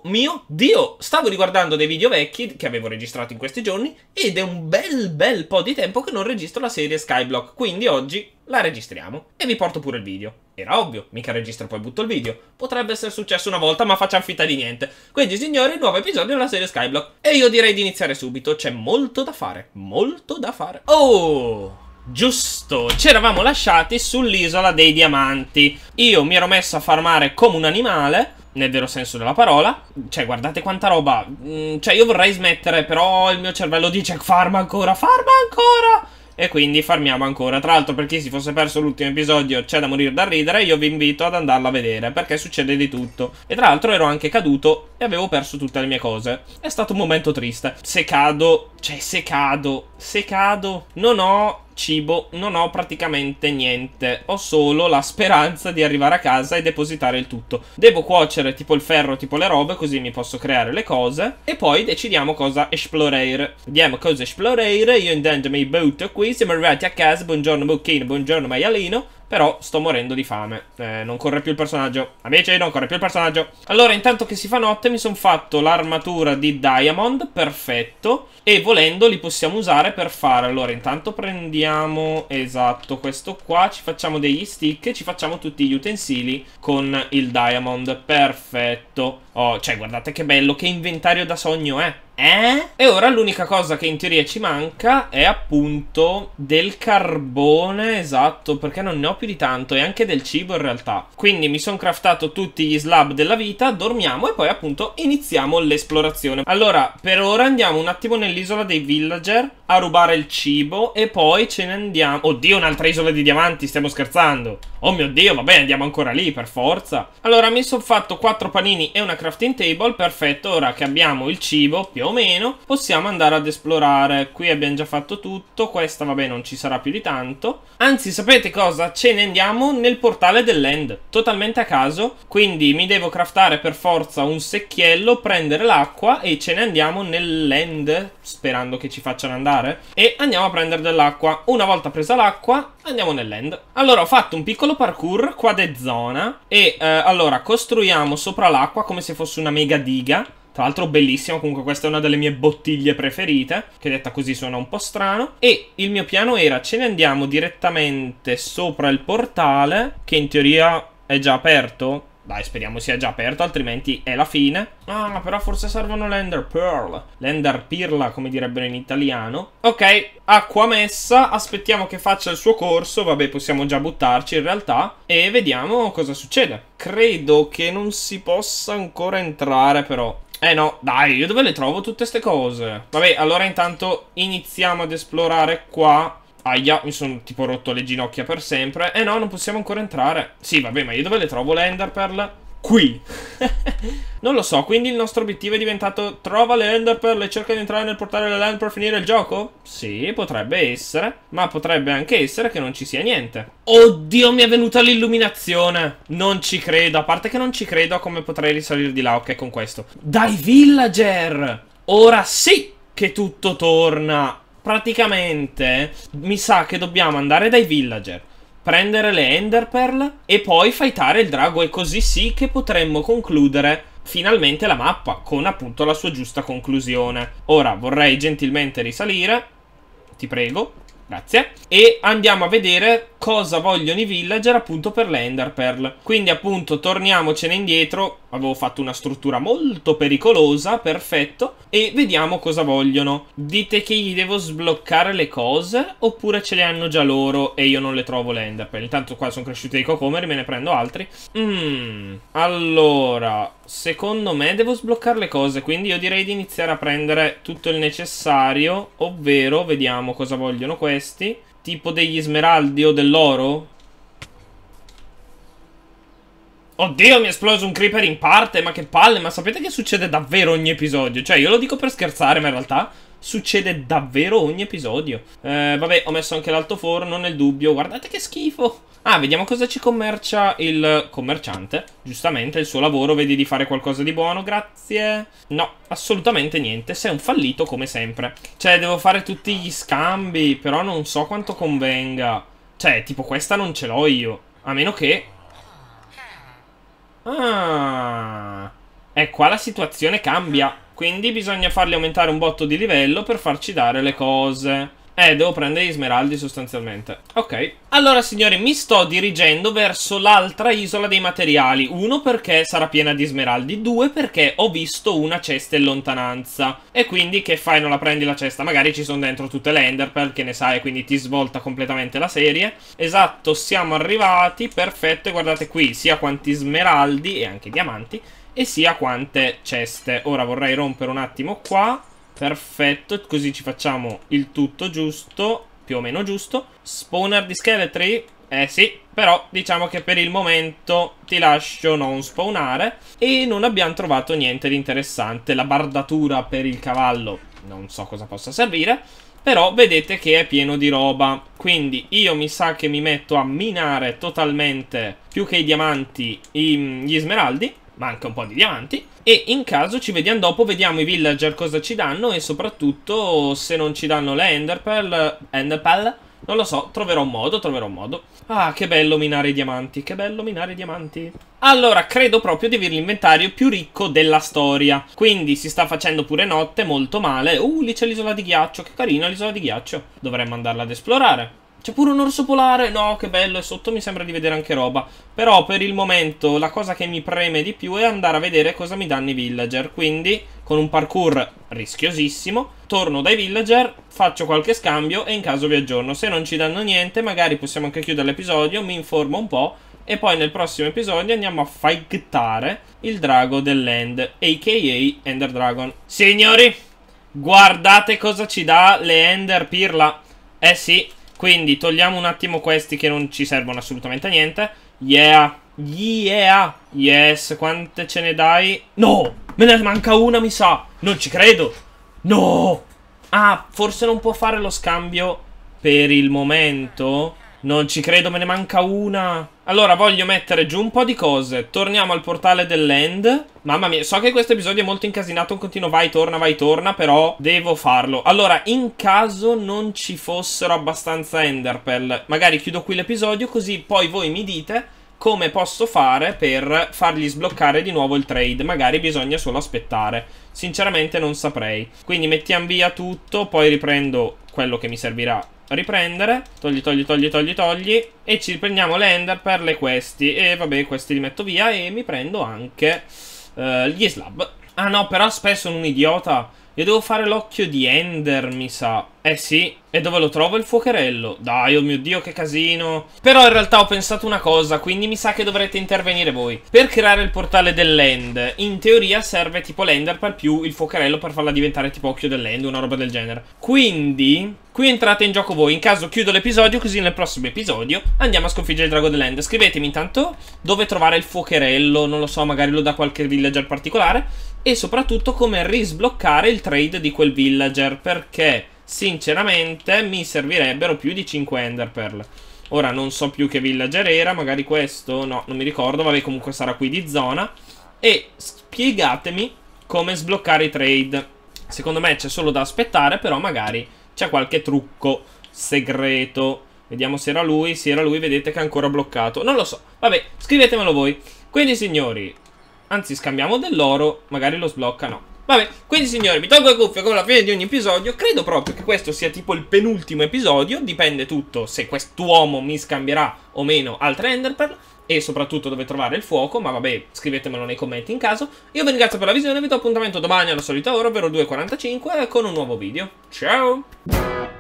mio Dio, stavo riguardando dei video vecchi che avevo registrato in questi giorni ed è un bel po' di tempo che non registro la serie Skyblock, quindi oggi la registriamo e vi porto pure il video. Era ovvio, mica registro poi butto il video. Potrebbe essere successo una volta, ma facciamo finta di niente. Quindi signori, nuovo episodio della serie Skyblock. E io direi di iniziare subito, c'è molto da fare, molto da fare. Oh! Giusto, ci eravamo lasciati sull'isola dei diamanti. Io mi ero messo a farmare come un animale, nel vero senso della parola. Cioè, guardate quanta roba. Cioè, io vorrei smettere, però il mio cervello dice farma ancora, farma ancora. E quindi farmiamo ancora. Tra l'altro, per chi si fosse perso l'ultimo episodio, c'è da morire da ridere. Io vi invito ad andarla a vedere, perché succede di tutto. E tra l'altro ero anche caduto e avevo perso tutte le mie cose. È stato un momento triste. Se cado, non ho cibo, non ho praticamente niente. Ho solo la speranza di arrivare a casa e depositare il tutto. Devo cuocere tipo il ferro, tipo le robe, così mi posso creare le cose. E poi decidiamo cosa esplorare. Vediamo cosa esplorare. Io intendo mi butto qui. Siamo arrivati a casa. Buongiorno Bucchino, buongiorno maialino. Però sto morendo di fame. Non corre più il personaggio. Amici, non corre più il personaggio. Allora, intanto che si fa notte, mi sono fatto l'armatura di Diamond. Perfetto. E volendo li possiamo usare per fare. Allora, intanto prendiamo, esatto, questo qua. Ci facciamo degli stick e ci facciamo tutti gli utensili con il Diamond. Perfetto. Oh, cioè, guardate che bello, che inventario da sogno è. E ora l'unica cosa che in teoria ci manca è appunto del carbone, esatto, perché non ne ho più di tanto, e anche del cibo in realtà. Quindi mi sono craftato tutti gli slab della vita, dormiamo e poi appunto iniziamo l'esplorazione. Allora, per ora andiamo un attimo nell'isola dei villager a rubare il cibo e poi ce ne andiamo... Oddio, un'altra isola di diamanti, stiamo scherzando. Oh mio Dio, vabbè, andiamo ancora lì, per forza. Allora, mi sono fatto 4 panini e una crafting table, perfetto. Ora che abbiamo il cibo, più o meno, possiamo andare ad esplorare. Qui abbiamo già fatto tutto, questa, vabbè, non ci sarà più di tanto. Anzi, sapete cosa? Ce ne andiamo nel portale dell'end, totalmente a caso. Quindi mi devo craftare per forza un secchiello, prendere l'acqua e ce ne andiamo nell'end, sperando che ci facciano andare. E andiamo a prendere dell'acqua. Una volta presa l'acqua, andiamo nell'end. Allora, ho fatto un piccolo parkour qua de zona. E allora, costruiamo sopra l'acqua come se fosse una mega diga. Tra l'altro bellissimo, comunque questa è una delle mie bottiglie preferite, che detta così suona un po' strano. E il mio piano era, ce ne andiamo direttamente sopra il portale, che in teoria è già aperto. Dai, speriamo sia già aperto, altrimenti è la fine. Ah, però forse servono l'Ender Pearl. L'Ender Pirla, come direbbero in italiano. Ok, acqua messa. Aspettiamo che faccia il suo corso. Vabbè, possiamo già buttarci in realtà. E vediamo cosa succede. Credo che non si possa ancora entrare, però. No, dai, io dove le trovo tutte ste cose? Vabbè, allora intanto iniziamo ad esplorare qua. Aia, mi sono tipo rotto le ginocchia per sempre. No, non possiamo ancora entrare. Sì, vabbè, ma io dove le trovo le Enderpearl? Qui. Non lo so, quindi il nostro obiettivo è diventato trova le Enderpearl e cerca di entrare nel portale dell'end per finire il gioco? Sì, potrebbe essere. Ma potrebbe anche essere che non ci sia niente. Oddio, mi è venuta l'illuminazione. Non ci credo, a parte che non ci credo a come potrei risalire di là. Ok, con questo. Dai villager! Ora sì che tutto torna. Praticamente mi sa che dobbiamo andare dai villager, prendere le Enderpearl e poi fightare il drago, e così sì che potremmo concludere finalmente la mappa con appunto la sua giusta conclusione. Ora vorrei gentilmente risalire, ti prego, grazie, e andiamo a vedere cosa vogliono i villager appunto per le Enderpearl. Quindi appunto torniamocene indietro. Avevo fatto una struttura molto pericolosa, perfetto. E vediamo cosa vogliono. Dite che gli devo sbloccare le cose oppure ce le hanno già loro e io non le trovo le Enderpearl. Intanto qua sono cresciuti dei cocomeri, me ne prendo altri. Allora, secondo me devo sbloccare le cose, quindi io direi di iniziare a prendere tutto il necessario. Ovvero, vediamo cosa vogliono questi. Tipo degli smeraldi o dell'oro? Oddio, mi è esploso un creeper in parte, ma che palle, ma sapete che succede davvero ogni episodio? Cioè, io lo dico per scherzare, ma in realtà succede davvero ogni episodio. Vabbè, ho messo anche l'altoforno nel dubbio, guardate che schifo. Ah, vediamo cosa ci commercia il commerciante. Giustamente, il suo lavoro, vedi di fare qualcosa di buono, grazie. No, assolutamente niente, sei un fallito come sempre. Cioè, devo fare tutti gli scambi, però non so quanto convenga. Cioè, tipo questa non ce l'ho io, a meno che... Ah... qua la situazione cambia. Quindi bisogna farli aumentare un botto di livello per farci dare le cose. Devo prendere gli smeraldi sostanzialmente. Ok. Allora, signori, mi sto dirigendo verso l'altra isola dei materiali. 1, perché sarà piena di smeraldi. 2, perché ho visto una cesta in lontananza. E quindi che fai, non la prendi la cesta? Magari ci sono dentro tutte le enderpearl, che ne sai, quindi ti svolta completamente la serie. Esatto, siamo arrivati. Perfetto, e guardate qui, sia quanti smeraldi e anche diamanti, e sia quante ceste. Ora vorrei rompere un attimo qua. Perfetto, così ci facciamo il tutto giusto, più o meno giusto. Spawner di scheletri? Sì, però diciamo che per il momento ti lascio non spawnare. E non abbiamo trovato niente di interessante. La bardatura per il cavallo non so cosa possa servire, però vedete che è pieno di roba. Quindi io mi sa che mi metto a minare totalmente, più che i diamanti, gli smeraldi. Manca un po' di diamanti. E in caso ci vediamo dopo, vediamo i villager cosa ci danno. E soprattutto se non ci danno le enderpearl, non lo so, troverò un modo. Ah, che bello minare i diamanti, che bello minare i diamanti. Allora, credo proprio di avere l'inventario più ricco della storia. Quindi si sta facendo pure notte, molto male. Lì c'è l'isola di ghiaccio, che carina l'isola di ghiaccio. Dovremmo andarla ad esplorare. C'è pure un orso polare, no, che bello, e sotto mi sembra di vedere anche roba. Però per il momento la cosa che mi preme di più è andare a vedere cosa mi danno i villager. Quindi, con un parkour rischiosissimo, torno dai villager, faccio qualche scambio e in caso vi aggiorno. Se non ci danno niente, magari possiamo anche chiudere l'episodio, mi informo un po'. E poi nel prossimo episodio andiamo a fightare il drago dell'end, a.k.a. Ender Dragon. Signori, guardate cosa ci dà le Ender Pirla. Sì. Quindi togliamo un attimo questi che non ci servono assolutamente a niente. Yeah. Yes, quante ce ne dai? No, me ne manca una mi sa. Non ci credo. No. Ah, forse non può fare lo scambio per il momento. Non ci credo, me ne manca una. Allora, voglio mettere giù un po' di cose. Torniamo al portale dell'end. Mamma mia, so che questo episodio è molto incasinato. Un continuo vai, torna, però devo farlo. Allora, in caso non ci fossero abbastanza enderpearl, magari chiudo qui l'episodio, così poi voi mi dite come posso fare per fargli sbloccare di nuovo il trade. Magari bisogna solo aspettare. Sinceramente non saprei. Quindi mettiamo via tutto, poi riprendo quello che mi servirà riprendere. Togli. E ci riprendiamo le enderpearl e questi. E vabbè, questi li metto via. E mi prendo anche gli slab. Ah no, però aspetta, sono un idiota. Io devo fare l'occhio di Ender, mi sa. Sì. E dove lo trovo il fuocherello? Dai, oh mio Dio, che casino. Però in realtà ho pensato una cosa, quindi mi sa che dovrete intervenire voi. Per creare il portale dell'end, in teoria serve tipo l'enderpearl più il fuocherello per farla diventare tipo occhio dell'end, una roba del genere. Quindi qui entrate in gioco voi. In caso chiudo l'episodio, così nel prossimo episodio andiamo a sconfiggere il drago dell'end. Scrivetemi intanto dove trovare il fuocherello, non lo so, magari lo dà qualche villager particolare. E soprattutto come risbloccare il trade di quel villager, perché sinceramente mi servirebbero più di 5 enderpearl. Ora non so più che villager era, magari questo, no, non mi ricordo, vabbè comunque sarà qui di zona. E spiegatemi come sbloccare i trade. Secondo me c'è solo da aspettare, però magari c'è qualche trucco segreto. Vediamo se era lui, vedete che è ancora bloccato. Non lo so, vabbè, scrivetemelo voi. Quindi signori, anzi scambiamo dell'oro, magari lo sblocca, no. Vabbè, quindi signori, mi tolgo le cuffie come alla fine di ogni episodio. Credo proprio che questo sia tipo il penultimo episodio. Dipende tutto se quest'uomo mi scambierà o meno altre enderpearl. E soprattutto dove trovare il fuoco. Ma vabbè, scrivetemelo nei commenti in caso. Io vi ringrazio per la visione, vi do appuntamento domani alla solita ora, ovvero 2:45, con un nuovo video. Ciao!